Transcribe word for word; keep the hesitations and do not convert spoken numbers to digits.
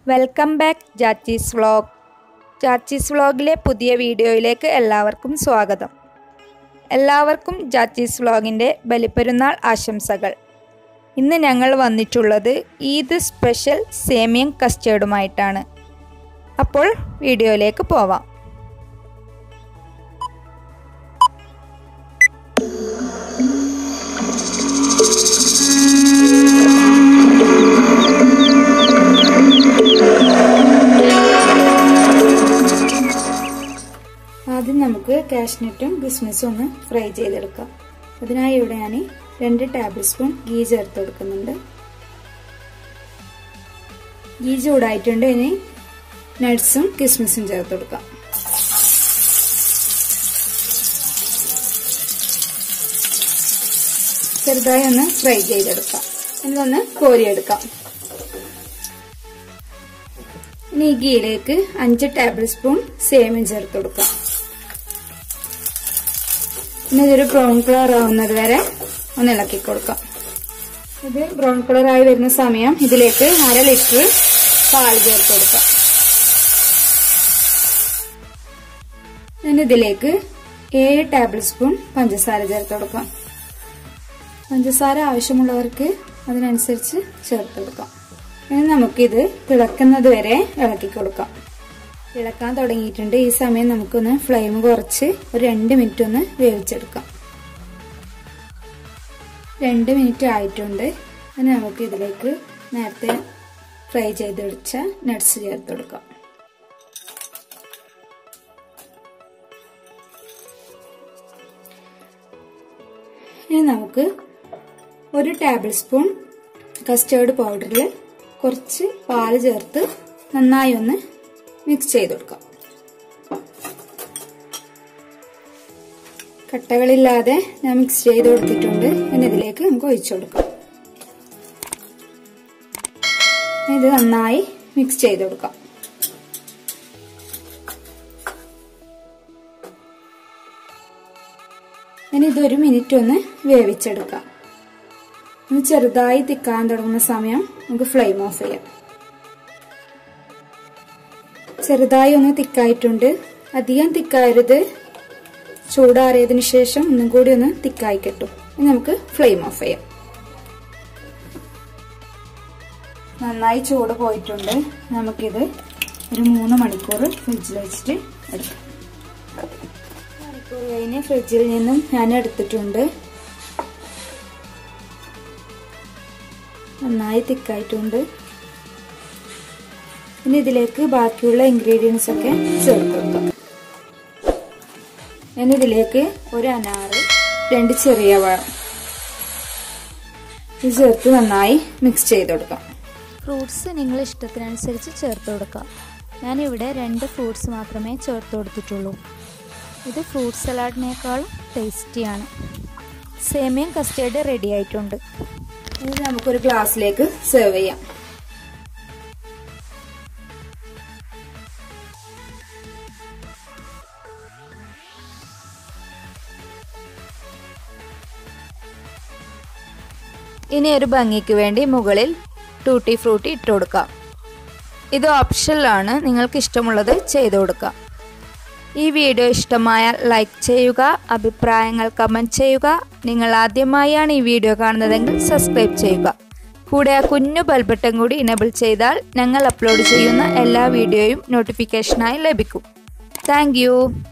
Welcome back Jachis vlog. Jachis വ്ളോഗിലെ പുതിയ വീഡിയോയിലേക്ക് എല്ലാവർക്കും സ്വാഗതം. എല്ലാവർക്കും ജാച്ചീസ് വ്ളോഗിൻ്റെ ബലിപ്പെരുന്നാൾ ആശംസകൾ. ഇന്ന് ഞങ്ങൾ വന്നിട്ടുള്ളത് ഈദ് സ്പെഷ്യൽ സേമിയം കസ്റ്റേർഡുമായിട്ടാണ്. അപ്പോൾ വീഡിയോയിലേക്ക് പോവാം. ആദ്യം നമുക്ക് കാഷ്നട്ടും കിസ്മിസും ഒന്ന് ഫ്രൈ ചെയ്തെടുക്കാം. അതിനായി ഇവിടെ ഞാൻ രണ്ട് ടേബിൾ സ്പൂൺ ഗീ ചേർത്ത് കൊടുക്കുന്നുണ്ട്. ഗീ ചൂടായിട്ടുണ്ട്. ഇനി നട്ട്സും കിസ്മിസും ചേർത്ത് കൊടുക്കാം. ചെറുതായി ഒന്ന് ഫ്രൈ ചെയ്തെടുക്കാം. ഇതൊന്ന് കോരിയെടുക്കാം. ഇനി ഈ ഗീയിലേക്ക് അഞ്ച് ടേബിൾ സ്പൂൺ സേമിയം ചേർത്ത് കൊടുക്കാം. ഇനി ഇതൊരു ബ്രൗൺ കളർ ആവുന്നത് വരെ ഒന്ന് ഇളക്കി കൊടുക്കാം. ഇത് ബ്രൗൺ കളർ ആയി വരുന്ന സമയം ഇതിലേക്ക് അര ലിറ്റർ പാൽ ചേർത്ത് കൊടുക്കാം. ഇനി ഇതിലേക്ക് ഏഴ് ടേബിൾ സ്പൂൺ പഞ്ചസാര ചേർത്ത് കൊടുക്കാം. പഞ്ചസാര ആവശ്യമുള്ളവർക്ക് അതിനനുസരിച്ച് ചേർത്ത് കൊടുക്കാം. ഇനി നമുക്കിത് തിളക്കുന്നത് വരെ ഇളക്കി കൊടുക്കാം. തിളക്കാൻ തുടങ്ങിയിട്ടുണ്ട്. ഈ സമയം നമുക്കൊന്ന് ഫ്ലെയിം കുറച്ച് ഒരു രണ്ട് മിനിറ്റ് ഒന്ന് വേവിച്ചെടുക്കാം. രണ്ട് മിനിറ്റ് ആയിട്ടുണ്ട്. ഇനി നമുക്ക് ഇതിലേക്ക് നേരത്തെ ഫ്രൈ ചെയ്ത് വെച്ച നട്ട്സ് ചേർത്ത് കൊടുക്കാം. ഇനി നമുക്ക് ഒരു ടേബിൾ സ്പൂൺ കസ്റ്റേർഡ് പൗഡറിൽ കുറച്ച് പാല് ചേർത്ത് നന്നായി ഒന്ന് മിക്സ് ചെയ്ത് കൊടുക്കാം. കട്ടകളില്ലാതെ ഞാൻ മിക്സ് ചെയ്ത് കൊടുത്തിട്ടുണ്ട്. ഇനി ഇതിലേക്ക് നമുക്ക് ഒഴിച്ചു കൊടുക്കാം. ഇത് നന്നായി മിക്സ് ചെയ്ത് കൊടുക്കാം. ഇനി ഇതൊരു മിനിറ്റ് ഒന്ന് വേവിച്ചെടുക്കാം. ഒന്ന് ചെറുതായി തിക്കാൻ തുടങ്ങുന്ന സമയം നമുക്ക് ഫ്ലെയിം ഓഫ് ചെയ്യാം. ചെറുതായി ഒന്ന് തിക്കായിട്ടുണ്ട്. അധികം തിക്കായരുത്. ചൂടാറിയതിനു ശേഷം ഒന്നും കൂടി ഒന്ന് തിക്കായി കിട്ടും. ഇനി നമുക്ക് ഫ്ലെയിം ഓഫ് ചെയ്യാം. നന്നായി ചൂട് പോയിട്ടുണ്ട്. നമുക്കിത് ഒരു മൂന്ന് മണിക്കൂർ ഫ്രിഡ്ജിൽ വെച്ചിട്ട് എടുക്കാം. മണിക്കൂർ കഴിഞ്ഞ് ഫ്രിഡ്ജിൽ നിന്നും ഞാൻ എടുത്തിട്ടുണ്ട്. നന്നായി തിക്കായിട്ടുണ്ട്. ഇനി ഇതിലേക്ക് ബാക്കിയുള്ള ഇൻഗ്രീഡിയൻസ് ഒക്കെ ചേർത്ത് കൊടുക്കാം. ഇനി ഇതിലേക്ക് ഒരു അനാറ്, രണ്ട് ചെറിയ പഴം ഇത് ചേർത്ത് നന്നായി മിക്സ് ചെയ്ത് കൊടുക്കാം. ഫ്രൂട്ട്സ് നിങ്ങൾ ഇഷ്ടത്തിനനുസരിച്ച് ചേർത്ത് കൊടുക്കാം. ഞാനിവിടെ രണ്ട് ഫ്രൂട്ട്സ് മാത്രമേ ചേർത്ത് കൊടുത്തിട്ടുള്ളൂ. ഇത് ഫ്രൂട്ട് സലാഡിനേക്കാളും ടേസ്റ്റിയാണ്. സേമിയം കസ്റ്റേർഡ് റെഡി ആയിട്ടുണ്ട്. ഇനി നമുക്കൊരു ഗ്ലാസ്സിലേക്ക് സെർവ് ചെയ്യാം. ഇനി ഒരു ഭംഗിക്ക് വേണ്ടി മുകളിൽ ടൂട്ടി ഫ്രൂട്ടി ഇട്ട് കൊടുക്കാം. ഇത് ഓപ്ഷനിലാണ്. നിങ്ങൾക്ക് ഇഷ്ടമുള്ളത് ചെയ്തു കൊടുക്കാം. ഈ വീഡിയോ ഇഷ്ടമായാൽ ലൈക്ക് ചെയ്യുക, അഭിപ്രായങ്ങൾ കമൻറ്റ് ചെയ്യുക. നിങ്ങൾ ആദ്യമായാണ് ഈ വീഡിയോ കാണുന്നതെങ്കിൽ സബ്സ്ക്രൈബ് ചെയ്യുക. കൂടെ ആ കുഞ്ഞു ബെൽ ബട്ടൺ കൂടി ഇനേബിൾ ചെയ്താൽ ഞങ്ങൾ അപ്ലോഡ് ചെയ്യുന്ന എല്ലാ വീഡിയോയും നോട്ടിഫിക്കേഷനായി ലഭിക്കും. താങ്ക്